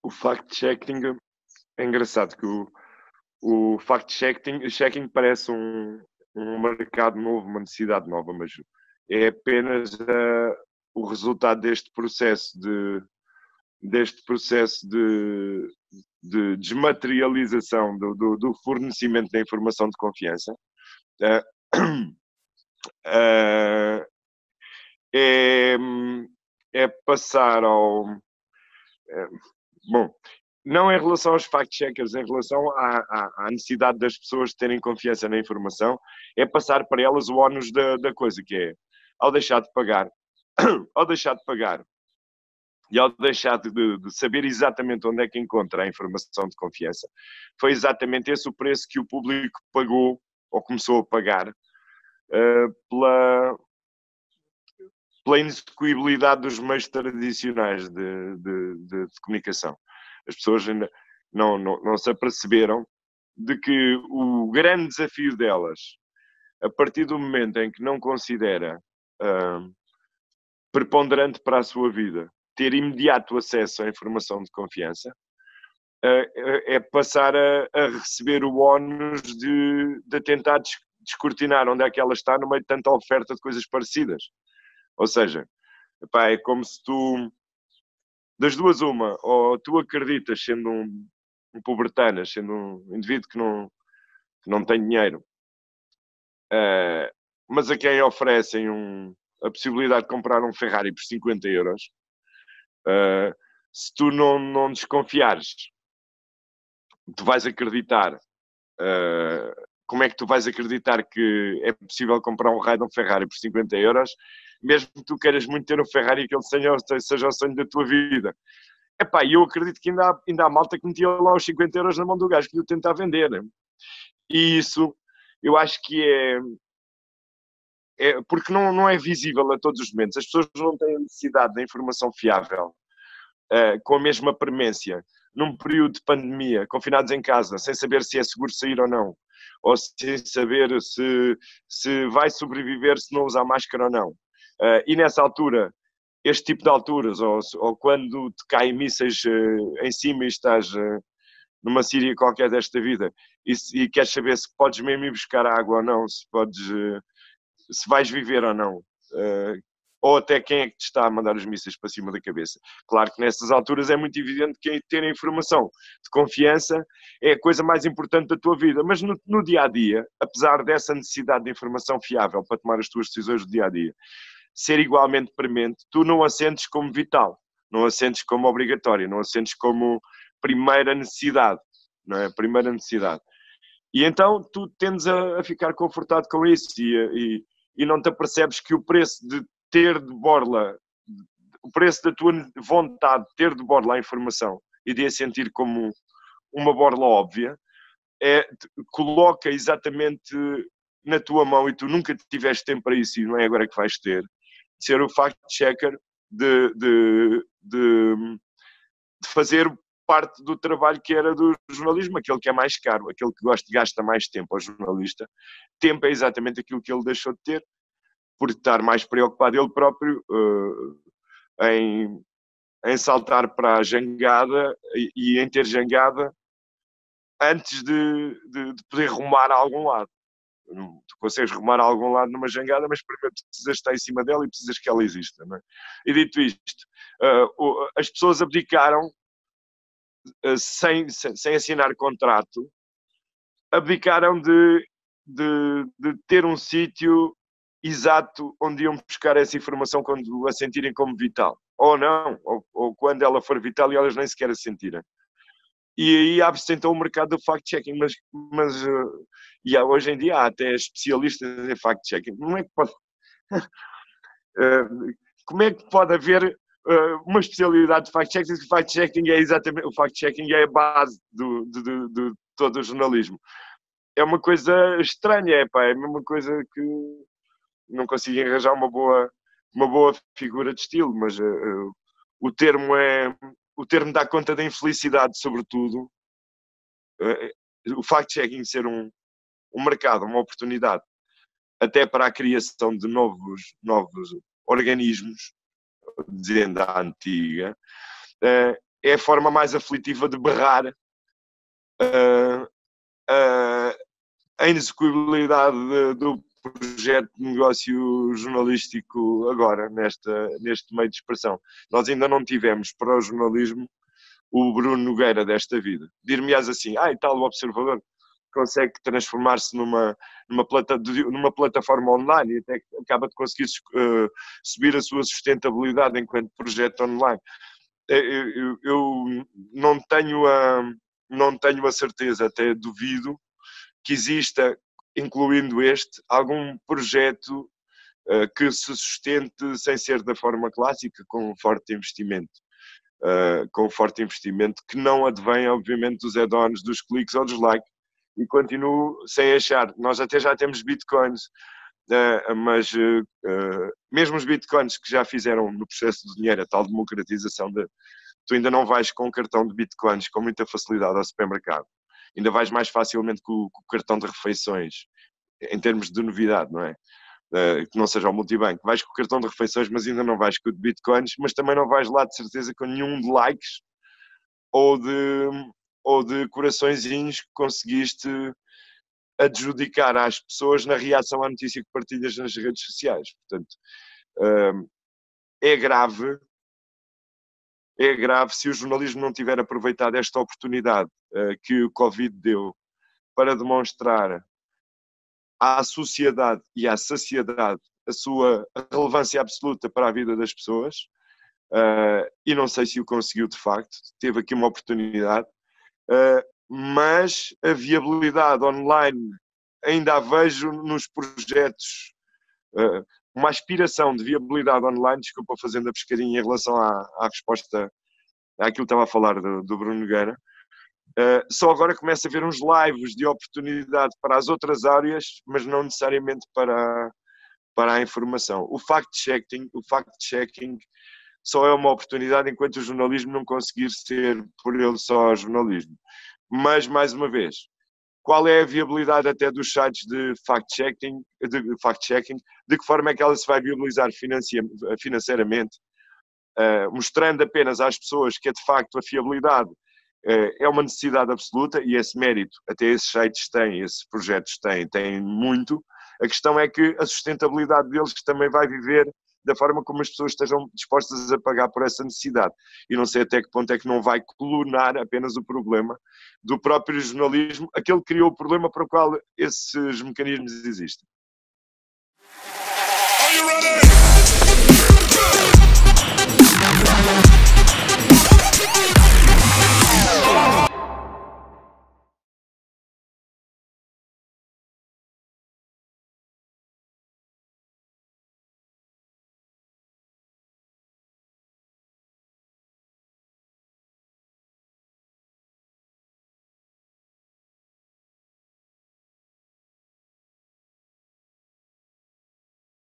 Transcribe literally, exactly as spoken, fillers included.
o fact-checking é engraçado que o, o fact-checking checking parece um, um mercado novo, uma necessidade nova, mas é apenas uh, o resultado deste processo de deste processo de, de desmaterialização do, do, do fornecimento da informação de confiança. Uh, uh, é, é passar ao... É, bom, não em relação aos fact-checkers, em relação à, à, à necessidade das pessoas terem confiança na informação, é passar para elas o ónus da, da coisa, que é, ao deixar de pagar, ao deixar de pagar, e ao deixar de, de saber exatamente onde é que encontra a informação de confiança, foi exatamente esse o preço que o público pagou, ou começou a pagar, uh, pela, pela inexecuibilidade dos meios tradicionais de, de, de, de comunicação. As pessoas ainda não, não, não se aperceberam de que o grande desafio delas, a partir do momento em que não considera uh, preponderante para a sua vida ter imediato acesso à informação de confiança, é passar a, a receber o ónus de, de tentar descortinar onde é que ela está no meio de tanta oferta de coisas parecidas. Ou seja, epá, é como se tu, das duas uma, ou tu acreditas, sendo um, um pobretanas, sendo um indivíduo que não, que não tem dinheiro, uh, mas a quem oferecem um, a possibilidade de comprar um Ferrari por cinquenta euros, Uh, se tu não, não desconfiares, tu vais acreditar. Uh, como é que tu vais acreditar que é possível comprar um raio de um Ferrari por cinquenta euros, mesmo que tu queiras muito ter um Ferrari e que ele seja, seja o sonho da tua vida? Epá, eu acredito que ainda há, ainda há malta que metia lá os cinquenta euros na mão do gajo que lhe tenta vender. Né? E isso, eu acho que é... é porque não, não é visível a todos os momentos. As pessoas não têm necessidade de informação fiável. Uh, com a mesma premência, num período de pandemia, confinados em casa, sem saber se é seguro sair ou não, ou sem saber se, se vai sobreviver se não usar máscara ou não. Uh, e nessa altura, este tipo de alturas, ou, ou quando te caem mísseis uh, em cima e estás uh, numa Síria qualquer desta vida, e, e queres saber se podes mesmo ir buscar água ou não, se podes, uh, se vais viver ou não. Uh, ou até quem é que te está a mandar os mísseis para cima da cabeça. Claro que nessas alturas é muito evidente que ter a informação de confiança é a coisa mais importante da tua vida, mas no, no dia-a-dia, apesar dessa necessidade de informação fiável para tomar as tuas decisões do dia-a-dia, ser igualmente premente, tu não a sentes como vital, não a sentes como obrigatória, não a sentes como primeira necessidade, não é? Primeira necessidade. E então tu tendes a, a ficar confortado com isso e, e, e não te apercebes que o preço de ter de borla, o preço da tua vontade de ter de borla a informação e de a sentir como uma borla óbvia, é, coloca exatamente na tua mão, e tu nunca tiveste tempo para isso e não é agora que vais ter, de ser o fact-checker, de, de, de, de fazer parte do trabalho que era do jornalismo, aquele que é mais caro, aquele que gosta, gasta mais tempo ao jornalista. Tempo é exatamente aquilo que ele deixou de ter, por estar mais preocupado ele próprio uh, em, em saltar para a jangada e, e em ter jangada antes de, de, de poder rumar a algum lado. Tu consegues rumar a algum lado numa jangada, mas primeiro precisas estar em cima dela e precisas que ela exista. Não é? E dito isto, uh, as pessoas abdicaram, uh, sem, sem, sem assinar contrato, abdicaram de, de, de ter um sítio exato onde iam buscar essa informação quando a sentirem como vital. Ou não, ou, ou quando ela for vital e elas nem sequer a sentirem. E aí abre-se então o mercado do fact-checking, mas, mas uh, e há, hoje em dia há até especialistas em fact-checking. Como é que pode, uh, como é que pode haver uh, uma especialidade de fact-checking? O fact-checking é exatamente, o fact-checking é a base do, de, de, de todo o jornalismo. É uma coisa estranha, é, pá, é a mesma coisa que não consigo arranjar uma boa, uma boa figura de estilo, mas uh, uh, o termo é... O termo dá conta da infelicidade, sobretudo. Uh, o fact-checking ser um, um mercado, uma oportunidade, até para a criação de novos, novos organismos, dizendo a antiga, uh, é a forma mais aflitiva de berrar uh, uh, a inexecuibilidade do projeto de negócio jornalístico agora, nesta, neste meio de expressão. Nós ainda não tivemos para o jornalismo o Bruno Nogueira desta vida. Dir-me-ás assim, ah, e tal, o Observador consegue transformar-se numa, numa, plata, numa plataforma online e até acaba de conseguir uh, subir a sua sustentabilidade enquanto projeto online. Eu, eu, eu não, tenho a, não tenho a certeza, até duvido, que exista, incluindo este, algum projeto uh, que se sustente sem ser da forma clássica, com um forte investimento. Uh, com um forte investimento que não advém, obviamente, dos add-ons, dos cliques ou dos likes. E continuo sem achar. Nós até já temos bitcoins, uh, mas uh, uh, mesmo os bitcoins que já fizeram no processo do dinheiro, a tal democratização, de, tu ainda não vais com um cartão de bitcoins com muita facilidade ao supermercado. Ainda vais mais facilmente com, com o cartão de refeições, em termos de novidade, não é? Uh, que não seja o multibanco. Vais com o cartão de refeições, mas ainda não vais com o de bitcoins, mas também não vais lá de certeza com nenhum de likes ou de, ou de coraçõezinhos que conseguiste adjudicar às pessoas na reação à notícia que partilhas nas redes sociais. Portanto, uh, é grave, é grave se o jornalismo não tiver aproveitado esta oportunidade uh, que o Covid deu para demonstrar à sociedade e à saciedade a sua relevância absoluta para a vida das pessoas, uh, e não sei se o conseguiu de facto, teve aqui uma oportunidade, uh, mas a viabilidade online ainda a vejo nos projetos, uh, uma aspiração de viabilidade online, desculpa fazendo a pescadinha em relação à, à resposta àquilo que estava a falar do, do Bruno Nogueira. Uh, só agora começa a haver uns lives de oportunidade para as outras áreas, mas não necessariamente para, para a informação. O fact-checking, o fact-checking só é uma oportunidade enquanto o jornalismo não conseguir ser por ele só jornalismo. Mas, mais uma vez, qual é a viabilidade até dos sites de fact-checking, de, fact-checking, de que forma é que ela se vai viabilizar financeiramente, uh, mostrando apenas às pessoas que é de facto a fiabilidade é uma necessidade absoluta e esse mérito, até esses sites têm, esses projetos têm, têm muito. A questão é que a sustentabilidade deles também vai viver da forma como as pessoas estejam dispostas a pagar por essa necessidade. E não sei até que ponto é que não vai colunar apenas o problema do próprio jornalismo, aquele que criou o problema para o qual esses mecanismos existem. Are you ready?